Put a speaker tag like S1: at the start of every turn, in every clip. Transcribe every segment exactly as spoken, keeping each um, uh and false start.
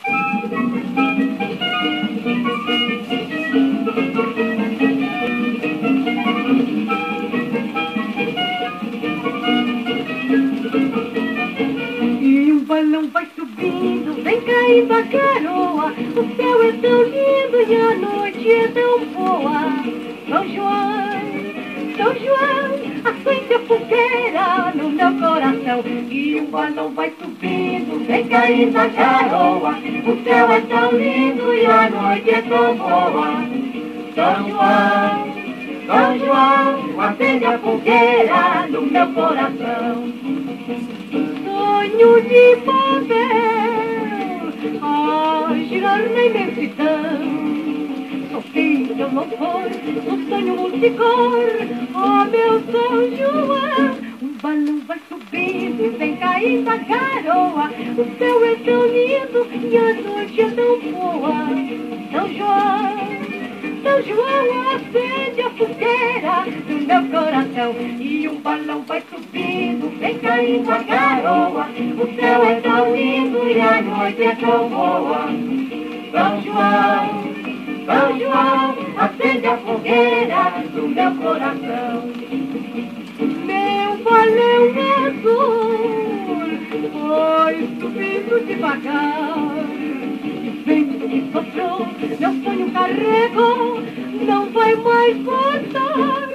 S1: E um balão vai subindo, vem caindo a garoa. O céu é tão lindo e a noite é tão boa. São João, São João, acende a fogueira no meu coração. E um balão vai subindo, vem caindo a garoa. O céu é tão lindo e a noite é tão boa. São João, São João, acende a fogueira no meu coração. Sonho de papel a girar na imensidão. Sou filho, não for, um sonho multicor. Oh, meu São João, um balão vai subindo e vem caindo a garoa. O céu é tão lindo e a noite é tão boa. São João, São João, acende a fogueira no meu coração. E um balão vai subindo, vem caindo a garoa. O céu é tão lindo e a noite é tão boa. São João, São João, acende a fogueira no meu coração. Meu balão azul foi subindo devagar. E vento que soprou, meu sonho carregou, não vai mais voltar.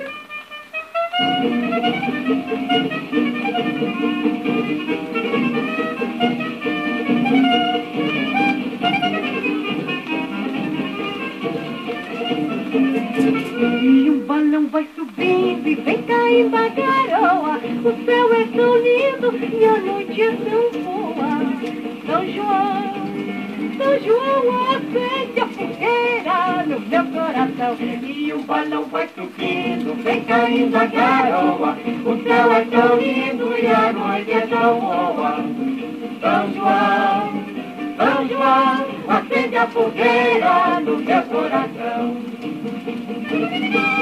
S1: E um balão vai subindo e vem caindo a garoa. O céu é tão lindo e a noite é tão boa. São João, São João, acende a fogueira no meu coração. E um balão vai subindo, vem caindo a garoa. O céu é tão lindo e a noite é tão boa. São João, São João, acende a fogueira no meu coração.